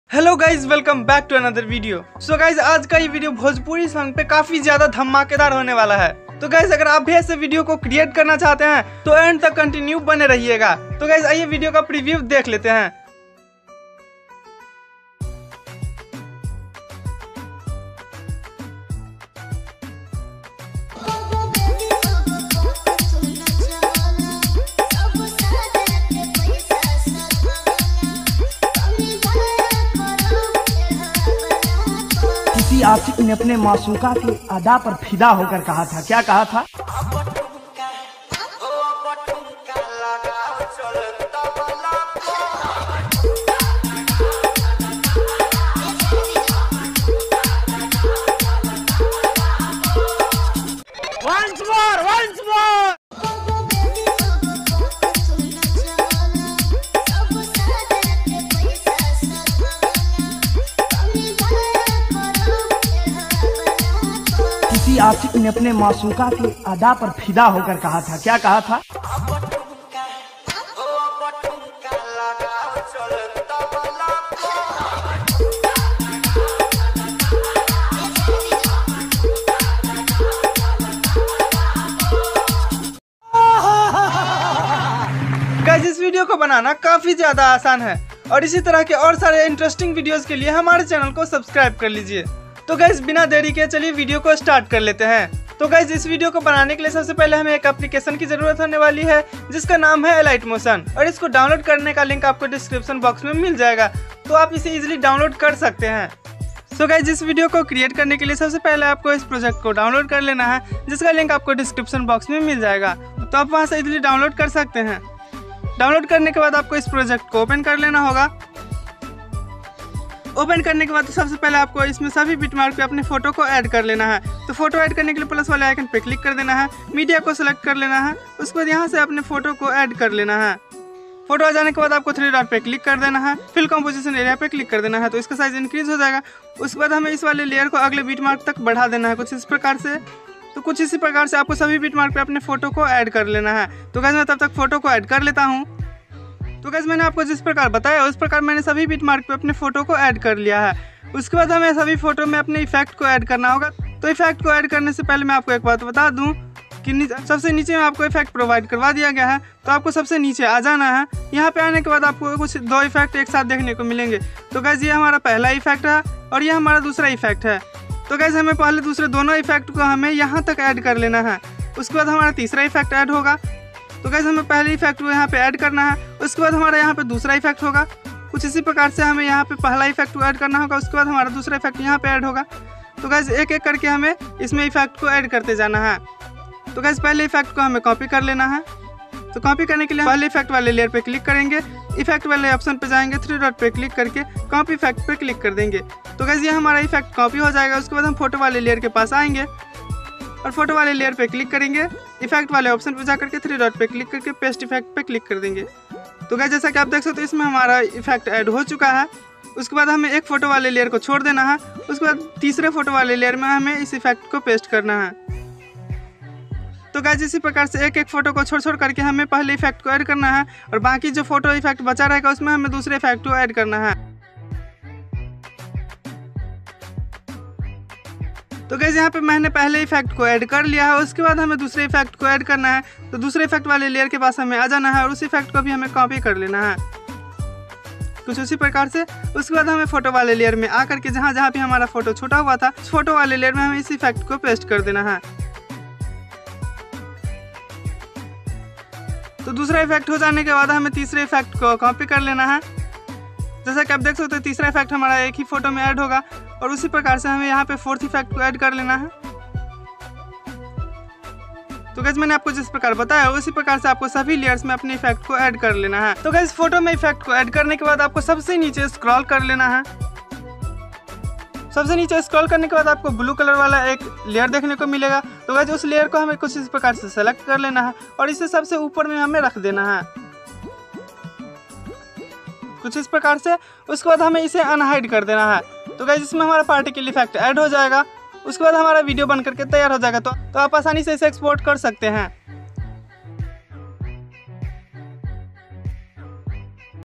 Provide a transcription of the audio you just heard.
Hello guys, welcome back to another video. So guys, आज का ये वीडियो भोजपुरी सॉन्ग पे काफी ज्यादा धमाकेदार होने वाला है। तो गाइज, अगर आप भी ऐसे वीडियो को क्रिएट करना चाहते हैं तो एंड तक कंटिन्यू बने रहिएगा। तो गाइज, आइए वीडियो का प्रीव्यू देख लेते हैं। आशिक ने अपने मासूका की अदा पर फिदा होकर कहा था, क्या कहा था? Once more. आशिक ने अपने मासूका की अदा पर फिदा होकर कहा था, क्या कहा था? गाइस, इस वीडियो को बनाना काफी ज्यादा आसान है और इसी तरह के और सारे इंटरेस्टिंग वीडियोस के लिए हमारे चैनल को सब्सक्राइब कर लीजिए। तो गाइस, बिना देरी के चलिए वीडियो को स्टार्ट कर लेते हैं। तो गाइस, इस वीडियो को बनाने के लिए सबसे पहले हमें एक एप्लीकेशन की जरूरत होने वाली है जिसका नाम है एलाइट मोशन, और इसको डाउनलोड करने का लिंक आपको डिस्क्रिप्शन बॉक्स में मिल जाएगा, तो आप इसे इजीली डाउनलोड कर सकते हैं। सो गाइस, इस वीडियो को क्रिएट करने के लिए सबसे पहले आपको इस प्रोजेक्ट को डाउनलोड कर लेना है जिसका लिंक आपको डिस्क्रिप्शन बॉक्स में मिल जाएगा, तो आप वहाँ से इजीली डाउनलोड कर सकते हैं। डाउनलोड करने के बाद आपको इस प्रोजेक्ट को ओपन कर लेना होगा। ओपन करने के बाद सबसे पहले आपको इसमें सभी बिटमार्क पे अपने फोटो को ऐड कर लेना है। तो फोटो ऐड करने के लिए प्लस वाले आइकन पे क्लिक कर देना है, मीडिया को सिलेक्ट कर लेना है, उसके बाद यहाँ से अपने फोटो को ऐड कर लेना है। फोटो आ जाने के बाद आपको 3 डॉट पे क्लिक कर देना है, फिल कंपोजिशन एरिया पे क्लिक कर देना है, तो इसका साइज इंक्रीज हो जाएगा। उसके बाद हमें इस वाले लेयर को अगले बिटमार्क तक बढ़ा देना है कुछ इस प्रकार से। तो कुछ इसी प्रकार से आपको सभी बिटमार्क पे अपने फोटो को ऐड कर लेना है। तो गाइस, मैं तब तक फोटो को ऐड कर लेता हूँ। तो गाइस, मैंने आपको जिस प्रकार बताया उस प्रकार मैंने सभी बिटमार्क पे अपने फोटो को ऐड कर लिया है। उसके बाद हमें सभी फोटो में अपने इफेक्ट को ऐड करना होगा। तो इफेक्ट को ऐड करने से पहले मैं आपको एक बात बता दूं कि सबसे नीचे में आपको इफेक्ट प्रोवाइड करवा दिया गया है, तो आपको सबसे नीचे आ जाना है। यहाँ पे आने के बाद आपको कुछ 2 इफेक्ट एक साथ देखने को मिलेंगे। तो गाइस, ये हमारा पहला इफेक्ट है और ये हमारा दूसरा इफेक्ट है। तो गाइस, हमें पहले दूसरे दोनों इफेक्ट को हमें यहाँ तक ऐड कर लेना है। उसके बाद हमारा तीसरा इफेक्ट ऐड होगा। तो गाइस, हमें पहले इफेक्ट को यहाँ पे ऐड करना है, उसके बाद हमारा यहाँ पे दूसरा इफेक्ट होगा। कुछ इसी प्रकार से हमें यहाँ पे पहला इफेक्ट को ऐड करना होगा, उसके बाद हमारा दूसरा इफेक्ट यहाँ पे ऐड होगा। तो गाइस, एक एक करके हमें इसमें इफेक्ट को ऐड करते जाना है। तो गाइस, पहले इफेक्ट को हमें कॉपी कर लेना है। तो कॉपी करने के लिए पहले इफेक्ट वाले लेयर पे क्लिक करेंगे, इफेक्ट वाले ऑप्शन पे जाएंगे, 3 डॉट पे क्लिक करके कॉपी इफेक्ट पे क्लिक कर देंगे। तो गाइस, ये हमारा इफेक्ट कॉपी हो जाएगा। उसके बाद हम फोटो वाले लेयर के पास आएंगे और फोटो वाले लेयर पे क्लिक करेंगे, इफेक्ट वाले ऑप्शन पे जाकर के 3 डॉट पे क्लिक करके पेस्ट इफेक्ट पे क्लिक कर देंगे। तो गाइस, जैसा कि आप देख सकते हो इसमें हमारा इफेक्ट ऐड हो चुका है। उसके बाद हमें एक फोटो वाले लेयर को छोड़ देना है, उसके बाद तीसरे फोटो वाले लेयर में हमें इस इफेक्ट को पेस्ट करना है। तो गाइस, इसी प्रकार से एक एक फोटो को छोड़ करके हमें पहले इफेक्ट को ऐड करना है और बाकी जो फोटो इफेक्ट बचा रहेगा उसमें हमें दूसरे इफेक्ट को ऐड करना है। तो गाइस, यहाँ पे मैंने पहले इफेक्ट को ऐड कर लिया है। उसके बाद हमें दूसरे इफेक्ट को ऐड करना है। तो दूसरे इफेक्ट वाले लेयर के पास हमें आ जाना है और उस इफेक्ट को भी हमें कॉपी कर लेना है कुछ उसी प्रकार से। उसके बाद हमें फोटो वाले लेयर में आकर के जहाँ जहाँ भी हमारा फोटो छूटा हुआ था उस फोटो वाले लेयर में हमें इस इफेक्ट को पेस्ट कर देना है। तो दूसरा इफेक्ट हो जाने के बाद हमें तीसरे इफेक्ट को कॉपी कर लेना है। जैसा कि आप देख सकते हो तीसरा इफेक्ट हमारा एक ही फोटो में ऐड होगा और उसी प्रकार से हमें यहाँ पे 4th इफेक्ट को ऐड कर लेना है। तो गाइस, मैंने आपको जिस प्रकार बताया उसी प्रकार से आपको सभी लेयर्स में अपने इफेक्ट को ऐड कर लेना है। तो गाइस, फोटो में इफेक्ट को ऐड करने के बाद आपको सबसे नीचे स्क्रॉल कर लेना है। सबसे नीचे स्क्रॉल करने के बाद आपको ब्लू कलर वाला एक लेयर देखने को मिलेगा। तो गाइस, उस लेयर को हमें कुछ इस प्रकार से सेलेक्ट कर लेना है और इसे सबसे ऊपर में हमें रख देना है कुछ इस प्रकार से। उसके बाद हमें इसे अनहाइड कर देना है। तो गाइस, इसमें हमारा पार्टिकल इफेक्ट ऐड हो जाएगा। उसके बाद हमारा वीडियो बन करके तैयार हो जाएगा। तो आप आसानी से इसे एक्सपोर्ट कर सकते हैं।